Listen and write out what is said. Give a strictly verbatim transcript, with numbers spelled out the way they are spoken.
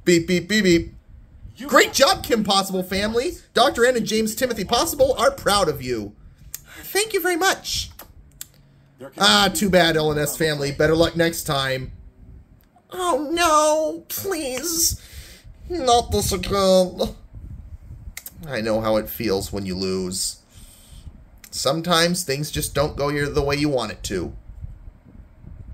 Beep, beep, beep, beep. Great job, Kim Possible family. Doctor N and James Timothy Possible are proud of you. Thank you very much. Ah, too bad, L and S family. Better luck next time. Oh, no. Please. Not this again. I know how it feels when you lose. Sometimes things just don't go the way you want it to.